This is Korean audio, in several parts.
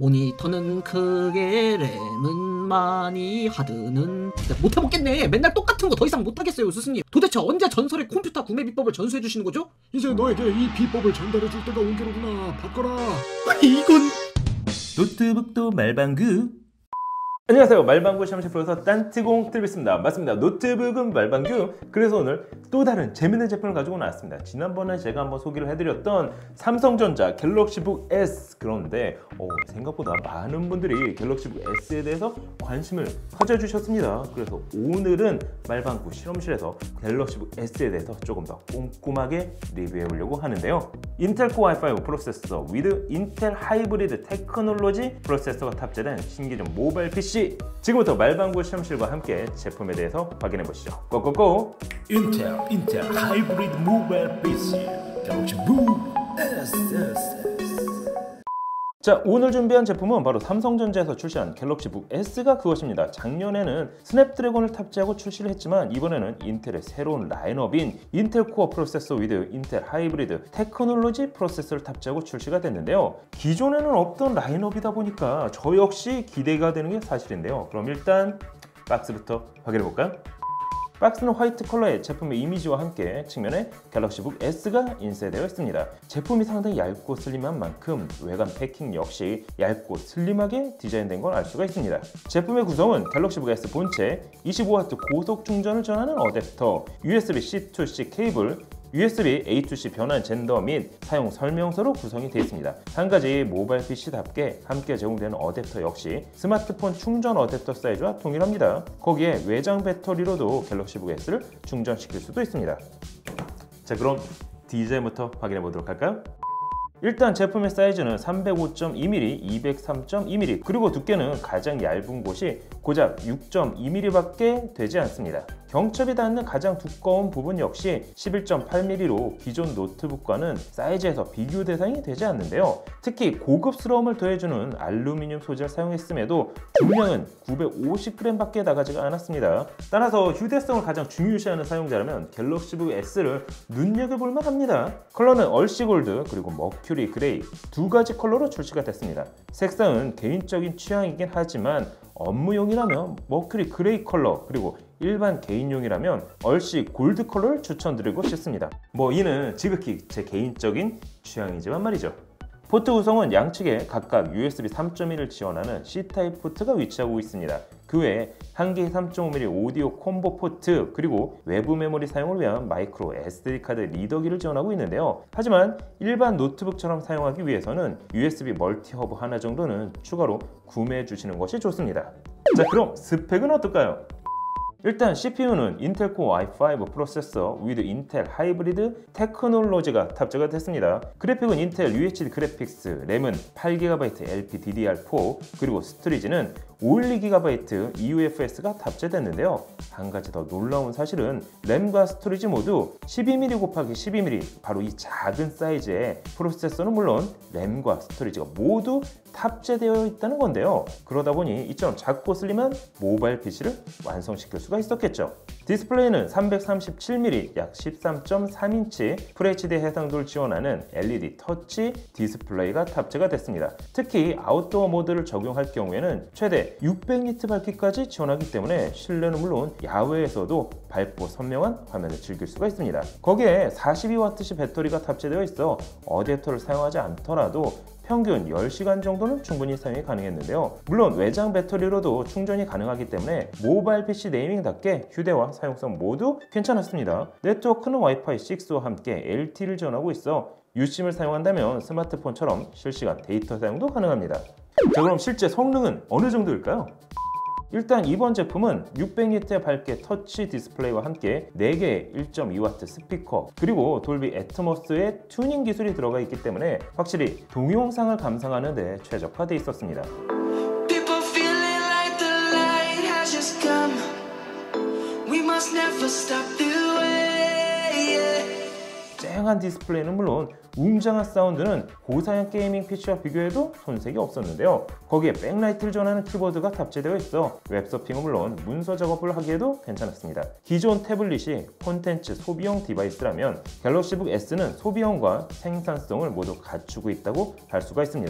모니터는 크게, 램은 많이, 하드는 못해먹겠네. 맨날 똑같은 거 더 이상 못하겠어요 스승님. 도대체 언제 전설의 컴퓨터 구매 비법을 전수해 주시는 거죠? 이제 너에게 이 비법을 전달해 줄 때가 온 게로구나. 바꿔라. 아니 이건... 노트북도 말방구. 안녕하세요, 말방구 시험실 프로듀서 딴티공 TV입니다. 맞습니다, 노트북은 말방구. 그래서 오늘 또 다른 재밌는 제품을 가지고 나왔습니다. 지난번에 제가 한번 소개를 해드렸던 삼성전자 갤럭시북 S. 그런데 생각보다 많은 분들이 갤럭시북 S에 대해서 관심을 가져주셨습니다. 그래서 오늘은 말방구 실험실에서 갤럭시북 S에 대해서 조금 더 꼼꼼하게 리뷰해 보려고 하는데요. 인텔 코어 i5 프로세서 with 인텔 하이브리드 테크놀로지 프로세서가 탑재된 신기종 모바일 PC. 지금부터 말방구 실험실과 함께 제품에 대해서 확인해 보시죠. 고고고! 인텔 하이브리드 모바일 PC 갤럭시북 S. 자, 오늘 준비한 제품은 바로 삼성전자에서 출시한 갤럭시북 S가 그것입니다. 작년에는 스냅드래곤을 탑재하고 출시를 했지만 이번에는 인텔의 새로운 라인업인 인텔 코어 프로세서 with 인텔 하이브리드 테크놀로지 프로세서를 탑재하고 출시가 됐는데요. 기존에는 없던 라인업이다 보니까 저 역시 기대가 되는 게 사실인데요. 그럼 일단 박스부터 확인해 볼까요? 박스는 화이트 컬러의 제품의 이미지와 함께 측면에 갤럭시북 S가 인쇄되어 있습니다. 제품이 상당히 얇고 슬림한 만큼 외관 패킹 역시 얇고 슬림하게 디자인된 걸 알 수가 있습니다. 제품의 구성은 갤럭시북 S 본체, 25W 고속 충전을 전하는 어댑터, USB C to C 케이블, USB A to C 변환 젠더 및 사용 설명서로 구성이 되어 있습니다. 한 가지 모바일 PC답게 함께 제공되는 어댑터 역시 스마트폰 충전 어댑터 사이즈와 동일합니다. 거기에 외장 배터리로도 갤럭시북 S를 충전시킬 수도 있습니다. 자, 그럼 디자인부터 확인해 보도록 할까요? 일단 제품의 사이즈는 305.2mm, 203.2mm, 그리고 두께는 가장 얇은 곳이 고작 6.2mm 밖에 되지 않습니다. 경첩이 닿는 가장 두꺼운 부분 역시 11.8mm로 기존 노트북과는 사이즈에서 비교 대상이 되지 않는데요. 특히 고급스러움을 더해주는 알루미늄 소재를 사용했음에도 중량은 950g 밖에 나가지가 않았습니다. 따라서 휴대성을 가장 중요시하는 사용자라면 갤럭시북 S를 눈여겨볼만 합니다. 컬러는 얼씨골드 그리고 머큐리 그레이 두 가지 컬러로 출시가 됐습니다. 색상은 개인적인 취향이긴 하지만 업무용이라면 머큐리 그레이 컬러, 그리고 일반 개인용이라면 얼씨 골드 컬러를 추천드리고 싶습니다. 이는 지극히 제 개인적인 취향이지만 말이죠. 포트 구성은 양측에 각각 USB 3.1을 지원하는 C타입 포트가 위치하고 있습니다. 그 외에 한 개의 3.5mm 오디오 콤보 포트, 그리고 외부 메모리 사용을 위한 마이크로 SD카드 리더기를 지원하고 있는데요. 하지만 일반 노트북처럼 사용하기 위해서는 USB 멀티 허브 하나 정도는 추가로 구매해 주시는 것이 좋습니다. 자, 그럼 스펙은 어떨까요? 일단 CPU는 인텔 코어 i5 프로세서 with 인텔 하이브리드 테크놀로지가 탑재가 됐습니다. 그래픽은 인텔 UHD 그래픽스, 램은 8GB LPDDR4, 그리고 스토리지는 512GB eUFS가 탑재됐는데요. 한 가지 더 놀라운 사실은 램과 스토리지 모두 12mm 곱하기 12mm, 바로 이 작은 사이즈의 프로세서는 물론 램과 스토리지가 모두 탑재되어 있다는 건데요. 그러다 보니 이처럼 작고 슬림한 모바일 PC를 완성시킬 수가 있었겠죠. 디스플레이는 337mm, 약 13.3인치 FHD 해상도를 지원하는 LED 터치 디스플레이가 탑재가 됐습니다. 특히 아웃도어 모드를 적용할 경우에는 최대 600니트 밝기까지 지원하기 때문에 실내는 물론 야외에서도 밝고 선명한 화면을 즐길 수가 있습니다. 거기에 42W시 배터리가 탑재되어 있어 어댑터를 사용하지 않더라도 평균 10시간 정도는 충분히 사용이 가능했는데요. 물론 외장 배터리로도 충전이 가능하기 때문에 모바일 PC 네이밍답게 휴대와 사용성 모두 괜찮았습니다. 네트워크는 와이파이 6와 함께 LTE를 지원하고 있어 유심을 사용한다면 스마트폰처럼 실시간 데이터 사용도 가능합니다. 자, 그럼 실제 성능은 어느 정도일까요? 일단 이번 제품은 600니트의 밝게 터치 디스플레이와 함께 4개의 1.2W 스피커, 그리고 돌비 애트모스의 튜닝 기술이 들어가 있기 때문에 확실히 동영상을 감상하는 데 최적화되어 있었습니다. 쨍한 디스플레이는 물론 웅장한 사운드는 고사양 게이밍 PC와 비교해도 손색이 없었는데요. 거기에 백라이트를 전하는 키보드가 탑재되어 있어 웹서핑은 물론 문서 작업을 하기에도 괜찮았습니다. 기존 태블릿이 콘텐츠 소비용 디바이스라면 갤럭시북 S는 소비용과 생산성을 모두 갖추고 있다고 할 수가 있습니다.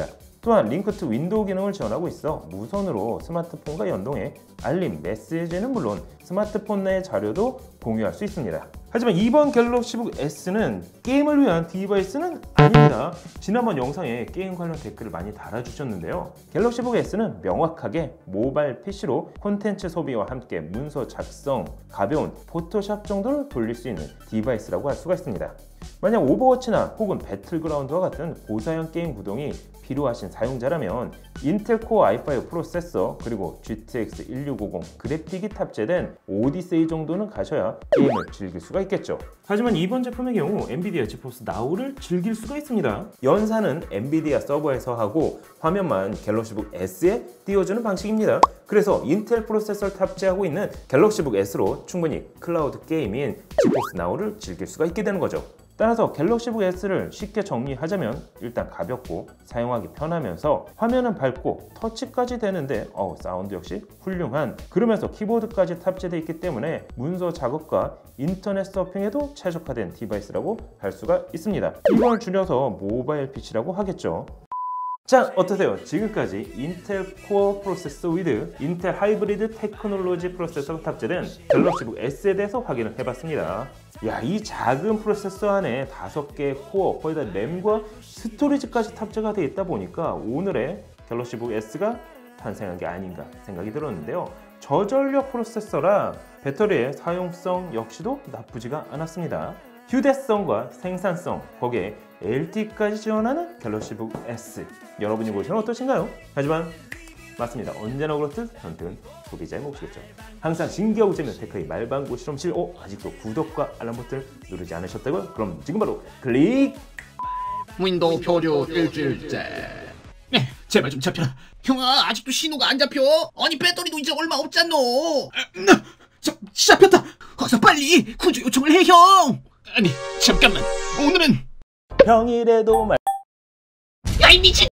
또한 링크 투 윈도우 기능을 지원하고 있어 무선으로 스마트폰과 연동해 알림, 메시지는 물론 스마트폰 내 자료도 공유할 수 있습니다. 하지만 이번 갤럭시북 S는 게임을 위한 디바이스는 아닙니다. 지난번 영상에 게임 관련 댓글을 많이 달아주셨는데요. 갤럭시북 S는 명확하게 모바일 PC로 콘텐츠 소비와 함께 문서 작성, 가벼운 포토샵 정도를 돌릴 수 있는 디바이스라고 할 수가 있습니다. 만약 오버워치나 혹은 배틀그라운드와 같은 고사양 게임 구동이 필요하신 사용자라면 인텔 코어 i5 프로세서 그리고 GTX 1650 그래픽이 탑재된 오디세이 정도는 가셔야 게임을 즐길 수가 있겠죠. 하지만 이번 제품의 경우 엔비디아 지포스 나우를 즐길 수가 있습니다. 연산은 엔비디아 서버에서 하고 화면만 갤럭시북 S에 띄워주는 방식입니다. 그래서 인텔 프로세서를 탑재하고 있는 갤럭시북 S로 충분히 클라우드 게임인 지포스 나우를 즐길 수가 있게 되는 거죠. 따라서 갤럭시북 S를 쉽게 정리하자면 일단 가볍고 사용하기 편하면서 화면은 밝고 터치까지 되는데 사운드 역시 훌륭한, 그러면서 키보드까지 탑재되어 있기 때문에 문서 작업과 인터넷 서핑에도 최적화된 디바이스라고 할 수가 있습니다. 이걸 줄여서 모바일 PC라고 하겠죠. 자, 어떠세요? 지금까지 인텔 코어 프로세서 위드 인텔 하이브리드 테크놀로지 프로세서가 탑재된 갤럭시북 S에 대해서 확인을 해봤습니다. 야, 이 작은 프로세서 안에 5개의 코어, 거기다 램과 스토리지까지 탑재가 되어 있다 보니까 오늘의 갤럭시북 S가 탄생한 게 아닌가 생각이 들었는데요. 저전력 프로세서라 배터리의 사용성 역시도 나쁘지가 않았습니다. 휴대성과 생산성, 거기에 LTE까지 지원하는 갤럭시북 S, 여러분이 보시면 어떠신가요? 하지만 맞습니다. 언제나 그렇듯 선택은 소비자의 몫이겠죠. 항상 신기하고 재밌는 테크의 말방구 실험실, 아직도 구독과 알람 버튼을 누르지 않으셨다고요? 그럼 지금 바로 클릭! 윈도우 표류 일주일째. 네, 제발 좀 잡혀라. 형아, 아직도 신호가 안 잡혀. 아니, 배터리도 이제 얼마 없잖노. 잡혔다. 어서 빨리 구조 요청을 해, 형. 아니, 잠깐만. 오늘은 평일에도 야, 이 미친.